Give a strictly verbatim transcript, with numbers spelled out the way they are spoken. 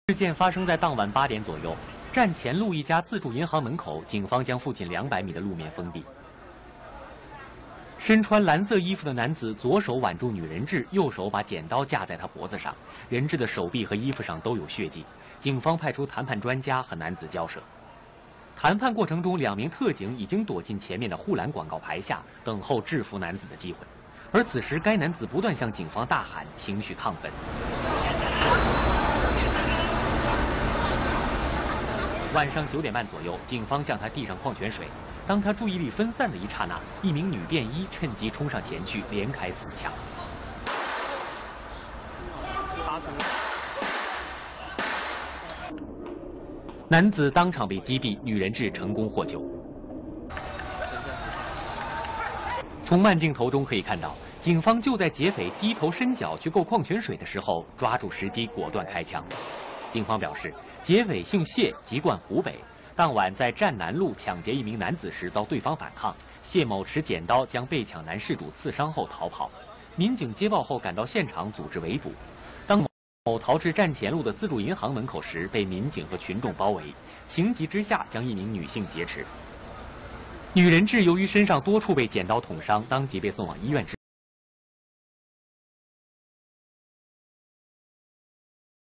事件发生在当晚八点左右，站前路一家自助银行门口，警方将附近两百米的路面封闭。身穿蓝色衣服的男子左手挽住女人质，右手把剪刀架在她脖子上，人质的手臂和衣服上都有血迹。警方派出谈判专家和男子交涉。谈判过程中，两名特警已经躲进前面的护栏广告牌下，等候制服男子的机会。而此时，该男子不断向警方大喊，情绪亢奋。晚上九点半左右，警方向他递上矿泉水。当他注意力分散的一刹那，一名女便衣趁机冲上前去，连开四枪。男子当场被击毙，女人质成功获救。从慢镜头中可以看到，警方就在劫匪低头伸脚去够矿泉水的时候，抓住时机果断开枪。警方表示，劫匪姓谢，籍贯湖北。当晚在站南路抢劫一名男子时遭对方反抗，谢某持剪刀将被抢男事主刺伤后逃跑。民警接报后赶到现场组织围捕。当某逃至站前路的自助银行门口时，被民警和群众包围，情急之下将一名女性劫持。女人质由于身上多处被剪刀捅伤，当即被送往医院治